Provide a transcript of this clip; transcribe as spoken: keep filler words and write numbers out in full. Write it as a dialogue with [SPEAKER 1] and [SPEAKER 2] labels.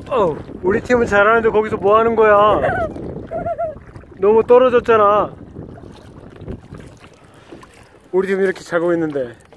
[SPEAKER 1] 어, 우리 팀은 잘하는데 거기서 뭐 하는 거야? 너무 떨어졌잖아. 우리 팀 이렇게 자고 있는데.